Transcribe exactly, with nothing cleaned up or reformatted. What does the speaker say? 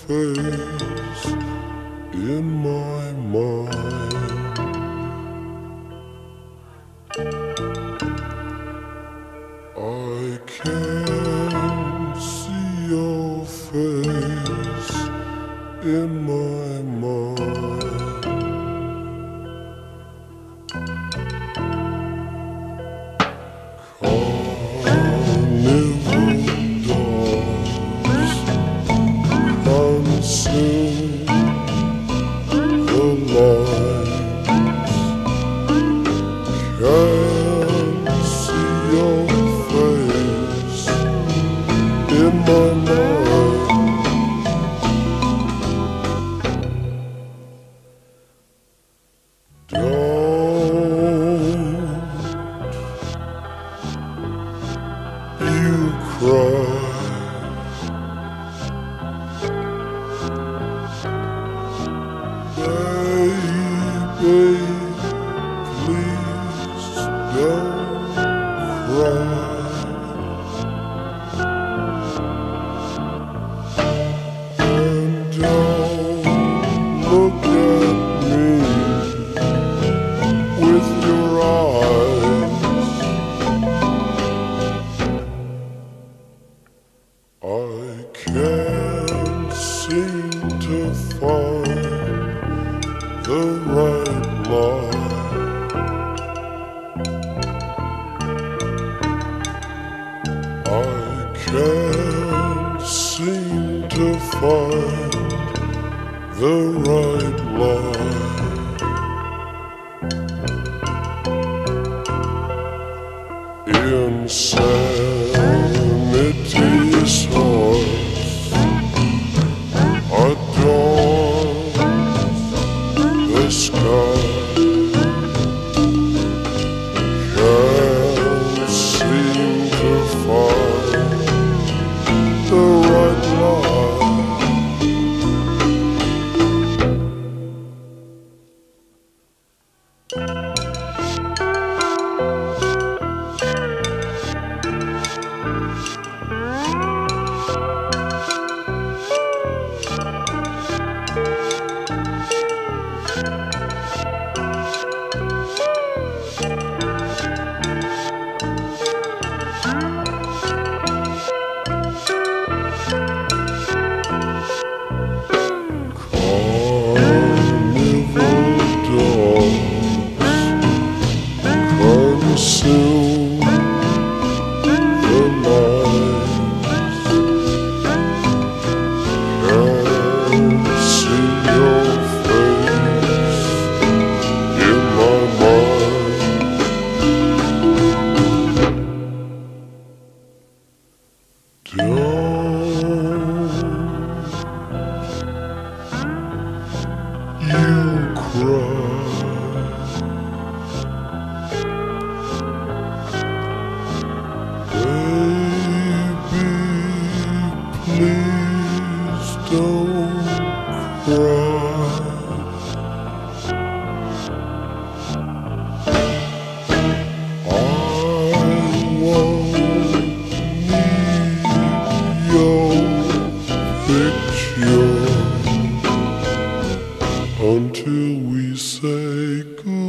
face in my mind. I can see your face in my mind. Consume the lines. Can see your face in my mind. Don't you cry. Baby, please don't cry. And don't look at me with your eyes. I can't seem to find the right line. I can't seem to find the right line. Insanity's horse adorns the sky. Can't seem to find the right line. Consume the lines. Can't see your face in my mind. Don't you cry. Please don't cry. I won't need your picture until we say goodbye.